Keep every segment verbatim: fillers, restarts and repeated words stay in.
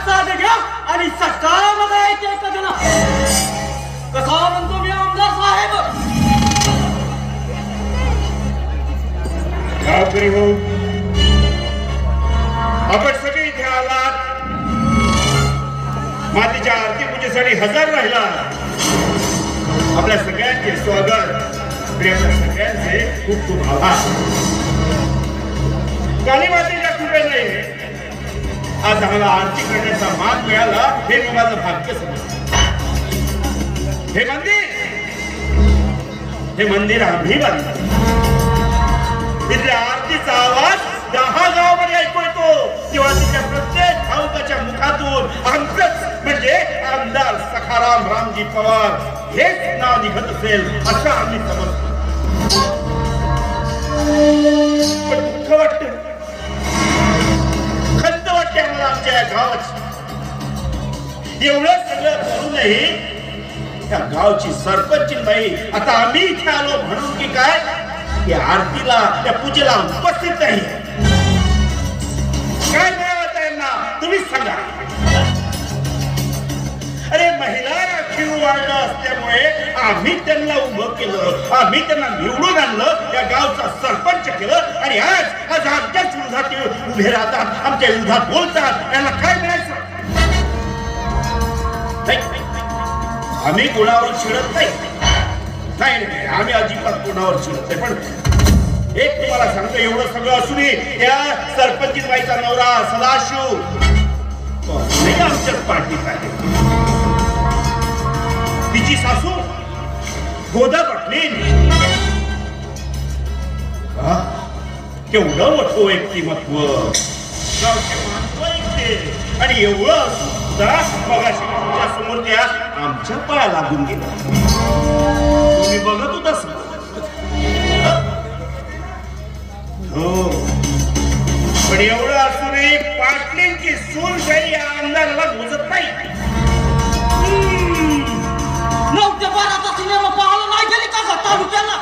प्रसाद घ्या आणि सकाळ एक जण कसा म्हणतो मी आमदार साहेब. गावकरी हो, आपण सगळे इथे आलात, मातीच्या आरती पूजेसाठी हजर राहिला. आपल्या सगळ्यांचे स्वागत आणि आपल्या सगळ्यांचे खूप खूप आभार. काली मातेच्या कृपेने आज आम्हाला आरती करण्याचा मान मिळाला हे मी माझं भाग्य समजतो. हे मंदिर हे मंदिर आम्ही बांधलं. इथल्या आरतीचा आवाज दहा गावामध्ये ऐकू येतो तेव्हा तिच्या प्रत्येक भावकाच्या मुखातून आमचंच म्हणजे आमदार सखाराम रामजी पवार हेच नाव निघत असेल असं आम्ही समजतो. पण दुःख वाटतं, खंत वाटते आम्हाला आमच्या या गावाची. एवढं सगळं करूनही त्या गावची सरपंच बाई आता आम्ही इथे आलो म्हणून की काय या आरतीला त्या पूजेला उपस्थित नाही. काय मिळावं यांना तुम्हीच सांगा. अरे महिला राखीव वाढलं असल्यामुळे आम्ही त्यांना उभं केलं, आम्ही त्यांना निवडून आणलं, या गावचा सरपंच केलं आणि आज आज आमच्या विरोधात उभे राहतात, आमच्या विरोधात बोलतात. यांना काय मिळायचं? आम्ही कोणावर चिडत नाही, नाही आम्ही अजिबात कोणावर चिडत नाही. पण एक तुम्हाला सांगतो, एवढं सगळं असूनही त्या सरपंच बाईचा नवरा सदाशिव नाही आमच्याच पार्टीत आहे. तिची सासू गोदा पाटील केवढं मोठं व्यक्तिमत्व, गावचे माणसं ऐकते आणि एवढं सुद्धा मगाशी तुमच्या समोर त्या आमच्या पाया लागून गेला. तुम्ही बघत होता हो, पण एवढं असूनही पाटलींची सूनशाही या आमदाराला मोजत नाही. नऊ ते बाराचा सिनेमा पाहायला नाही गेली का तालुक्याला?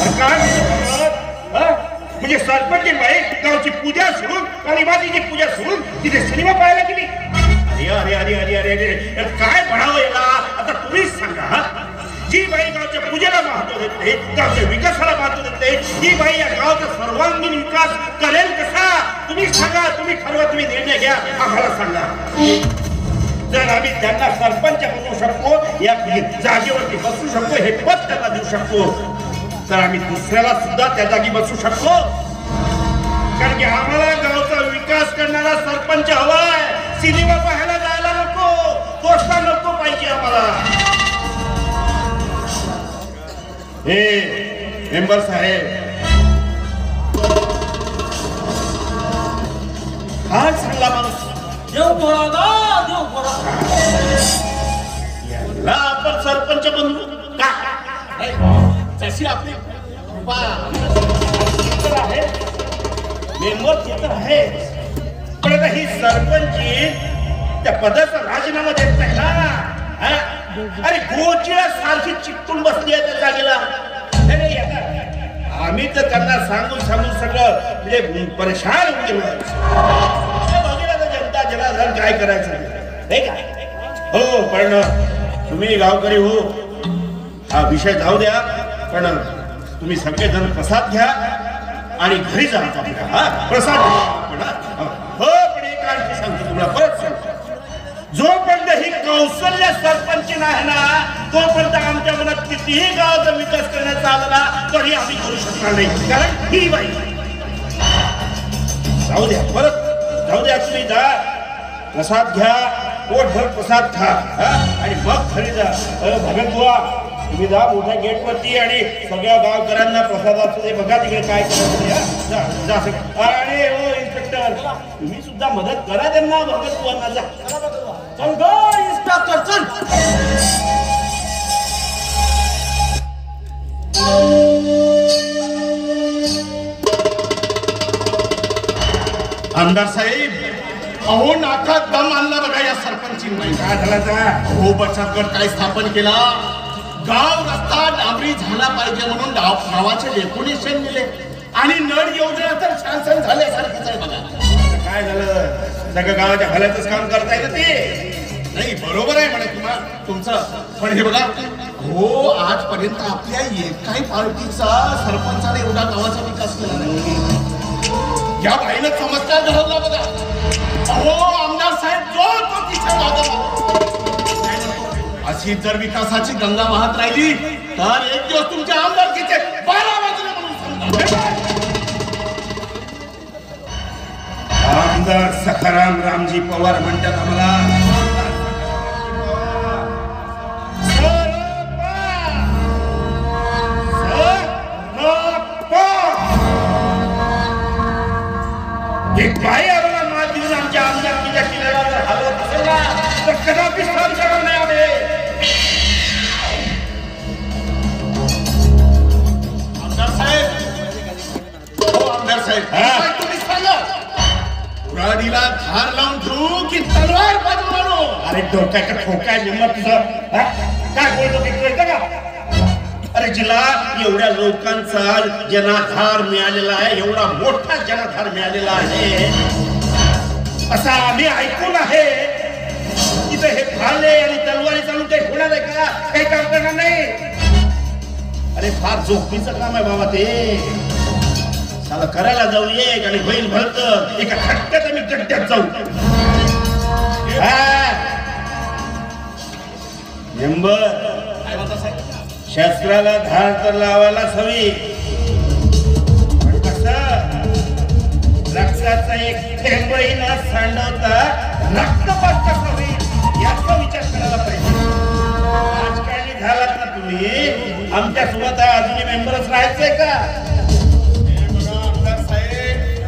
काय म्हणजे सरपंच बाई गावची पूजा सोडून काली मातीची पूजा सोडून तिथे सिनेमा पाहायला गेली? अरे अरे अरे अरे अरे अरे काय म्हणावं याला आता तुम्हीच सांगा. जी बाई गावच्या पूजेला महत्व देत नाही, गावच्या विकासाला महत्व देत नाही, ती बाई या गावचा सर्वांगीण विकास करेल कसा? तुम्ही सांगा, तुम्ही ठरवा, तुम्ही निर्णय घ्या, आम्हाला सांगा. जर आम्ही त्यांना सरपंच बनवू शकतो, या जागेवरती बसू शकतो, हे पद त्यांना देऊ शकतो, तर आम्ही दुसऱ्याला सुद्धा त्या जागी बसू शकतो. कारण की आम्हाला गावचा विकास करणारा सरपंच हवाय. सिनेमा पाहायला जायला नको, दोस्ता नको पाहिजे आम्हाला. हे मेंबर साहेब, काय सांगला माणूस? देव बोला देव बोला. याला आपण सरपंच बनवू का? तशी आपली आहे मेंबर तर आहे, पण आता ही सरपंची त्या पदाचा राजीनामा देत नाही ना. अरे गोचिळा सारखी चिकटून बसली आहे त्या जागेला. आम्ही तर त्यांना सांगून सांगून सगळं म्हणजे परेशान होऊन गेलो. जनता जनार्दन काय करायचं नाही का? हो, पण तुम्ही गावकरी हो, हा विषय जाऊ द्या, पण तुम्ही सगळेजण प्रसाद घ्या आणि घरी जा. हा प्रसाद हो, पण एक आणखी सांगतो तुम्हाला, परत सांगतो, जोपर्यंत ही कौशल्य सरपंच नाही ना, तोपर्यंत आमच्या मनात कितीही गावाचा विकास करण्याचा आला ना तरी आम्ही करू शकणार नाही. कारण ही बाई जाऊ द्या, परत जाऊ द्या, तुम्ही जा, प्रसाद घ्या, पोटभर प्रसाद खा आणि मग घरी जा. भगत बुवा तुम्ही जा मोठ्या गेट वरती आणि सगळ्या गावकऱ्यांना प्रसादाचं ते बघा तिकडे काय करायचं. आणि हो इन्स्पेक्टर, तुम्ही सुद्धा मदत करा त्यांना, भगत बुवांना. जा चल गो इन्स्पेक्टर, चल. आमदार साहेब, अहो नाकात दम आणला बघा या सरपंचींनी. काय झाला? हो, बचत गट काय स्थापन केला, गाव रस्ता डांबरी झाला पाहिजे म्हणून गावाचे डेकोरेशन दिले आणि नळ योजना तर शासन झाल्यासारखीच आहे बघा. काय झालं? सगळं गावाच्या भल्याचंच काम करताय ना ते. नाही बरोबर आहे म्हणे तुम्हा तुमचं, पण हे बघा हो आजपर्यंत आपल्या एकाही पार्टीचा सरपंचाने एवढा गावाचा विकास केला नाही. या बाईनं चमत्कार घडवला बघा. अहो आमदार साहेब जो तो तिच्या मागे अशी जर विकासाची गंगा वाहत राहिली तर एक दिवस तुमच्या आमदारकीचे बारा वाजले म्हणून समजा. आमदार सखाराम रामजी पवार म्हणतात आम्हाला. एक बाई आम्हाला मात देऊन आमच्या आमदारकीच्या किल्ल्याला जर हलवत असेल ना तर कदापि सहन करणार नाही आम्ही. आमदार साहेब हो आमदार साहेब काय तुम्ही सांगा कुऱ्हाडीला धार लावून ठेवू की तलवार बाजू मारू? अरे डोक्याचं ठोकाय निम्मत तुझं हा? काय बोलतो ते कळतं का? अरे जिला एवढ्या लोकांचा जनाधार मिळालेला आहे, एवढा मोठा जनाधार मिळालेला आहे, असा आम्ही ऐकून आहे तिथे हे भाले आणि तलवारी चालून काही होणार आहे का? काही काम करणार नाही. अरे फार जोखमीचं काम आहे बाबा ते. साला करायला जाऊ एक आणि बैल भरत एका खटक्यात आम्ही गड्ड्यात जाऊ. मेंबर शस्त्राला धार तर लावायलाच हवी, पण कसं रक्ताचा एक थेंबही न सांडवता रक्तपात कसं होईल याचा विचार करायला पाहिजे. राजकारणी झालात ना तुम्ही, आमच्या सोबत अजूनही मेंबरच राहायचंय का? आमदार साहेब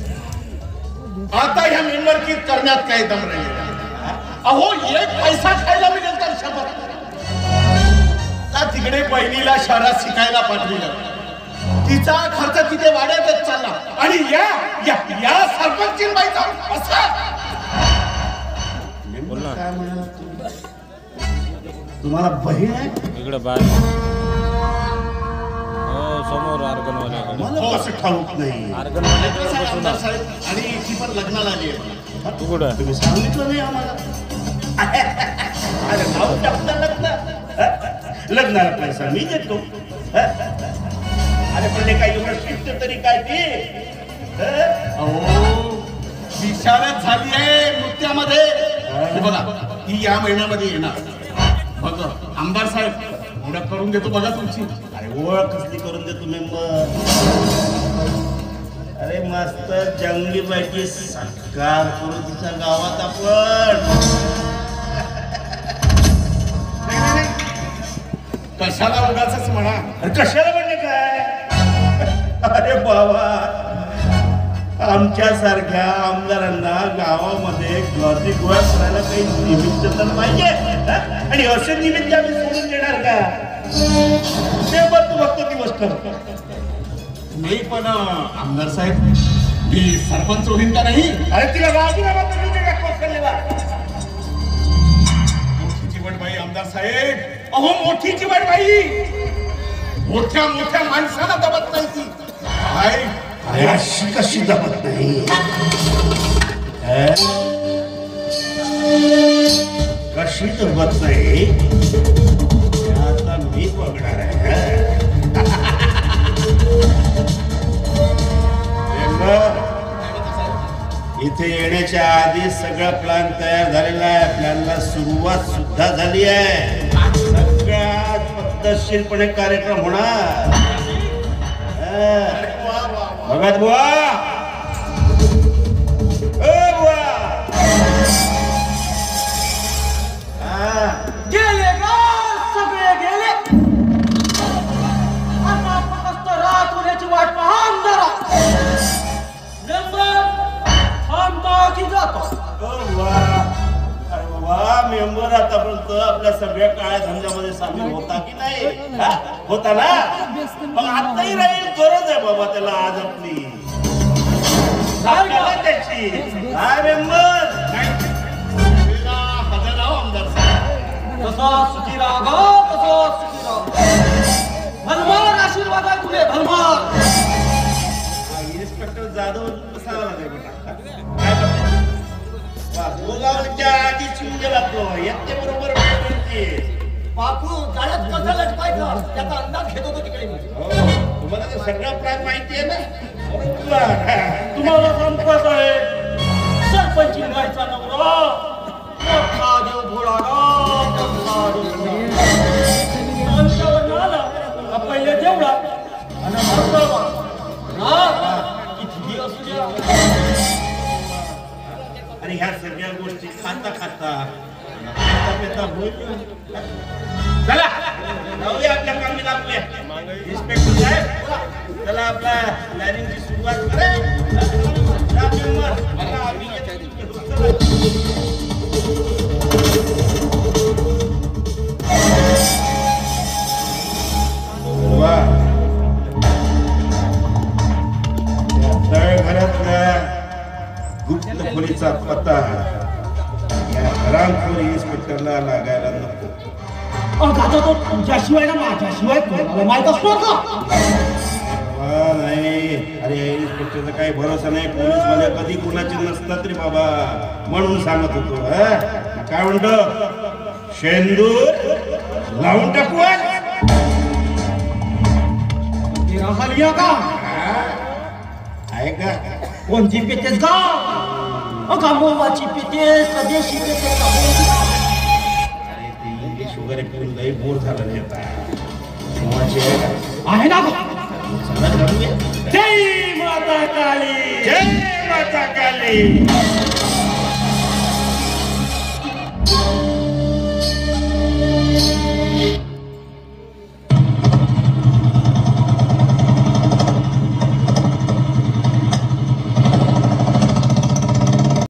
आता ह्या मेंबरकीत करण्यात काही दम नाही. अहो एक पैसा खायला मिळेल तर शपथ का तिकडे बहिणीला शहरात शिकायला पाठविलं, तिचा खर्च तिथे वाढतच चालला आणि या या या सरपंचीन बाईचा असा काय म्हणाल तुम्हाला बहीण आहे? इकडे बाहेर हो समोर आर्गनवाल्याकडे. मला असं ठाऊक नाही. आर्गनवाल्याकडे बसून आमदार साहेब आणि ती पण लग्नाला आली आहे. तू कुठं तुम्ही सांगितलं नाही आम्हाला. अरे नाव टाकता लग्न लग्नाला पैसा मी देतो. अरे पण काही एवढं शिकतो तरी काय ते? अहो विशारद झाली आहे नृत्यामध्ये. हे बघा ही या महिन्यामध्ये येणार. बघा आमदार साहेब ओळख करून देतो बघा तुमची. अरे ओळख कसली करून देतो मेंबर? अरे मस्त जंगली पैकी सत्कार करू तिच्या गावात आपण. कशाला उगाच म्हणा. अरे कशाला म्हणजे काय? अरे बाबा आमच्या सारख्या आमदारांना गावामध्ये गर्दी गोळा करायला काही निमित्त तर पाहिजे, आणि असे निमित्त आम्ही सोडून देणार का? ते बघतो बघतो ती गोष्ट नाही. पण आमदार साहेब मी सरपंच होईन का नाही? अरे तिला राजीनामा तर देऊ दे का कौशल्याला? मोठी चिवटबाई आमदार साहेब. अहो मोठी चिवटबाई मोठ्या मोठ्या माणसाला दबत नाही ती. काय अरे अशी कशी जमत नाही? कशी जमत नाही आता मी बघणार आहे. इथे येण्याच्या आधी सगळा प्लॅन तयार झालेला आहे. प्लॅनला सुरुवात सुद्धा झाली आहे. सगळ्यात पद्धतशीरपणे कार्यक्रम होणार. भगत बुवा, ए बुवा, गेले का सगळे गेले. आता फक्त रात होण्याची वाट पहा आमदारा. मेंबर थांबता की जातो? अरे वा मेंबर आतापर्यंत आपल्या सगळ्या काळ्या धंद्यामध्ये सामील होता की नाही? हा? होता ना? मग आताही राहील. गरज आहे बाबा त्याला आज आपली त्याची. हा मेंबर हजर राहा आमदार साहेब. तसा सुखी राहा, तसा सुखी राहा. भलमार आशीर्वाद आहे तुले, भलमार. इन्स्पेक्टर जाधव कसा आला नाही बेटा? काय उगावच्या आधीच येऊन गेला तो येते बरोबर म्हणते. बापू जाळ्यात कसं लटकायचं त्याचा अंदाज घेत होतो तिकडे मी. हो, तुम्हाला तर सगळा प्लॅन माहिती आहे ना. बरोबर. तुम्हाला सांगत आहे सरपंची व्हायचा नवरा मोठा देव भोळा राम, मोठा देव भोळा. आमच्यावर आला का पहिले देवळा आणि मंगळवार राम कितीही असू द्या. आणि ह्या सगळ्या गोष्टी खाता खाता खाता पिता बोलतो. चला जाऊया आपल्या कामी लागूया. इन्स्पेक्टर साहेब चला आपल्या प्लॅनिंगची सुरुवात घरातल्या गुप्त खोलीचा पत्ता या हरामखोर इन्स्पेक्टरला लागायला नको. आता तो तुमच्याशिवाय ना माझ्याशिवाय कोणाला माहित असतो का? बाबा नाही, अरे इन्स्पेक्टरचा काही भरोसा नाही. पोलीस मध्ये कधी कुणाचे नसतात रे बाबा, म्हणून सांगत होतो. काय म्हणतो शेंदूर लावून टाकू राहिली का आहे का? कोणती पेतेस का? अगा मोवाची पेतेस स्वदेशी पेतेस का? अरे ते इंग्लिश वगैरे पिऊन लई बोर झालं नाही आता. मोहाची आहे का? आहे ना चला जाऊया. जय माता काली. जय माता काली.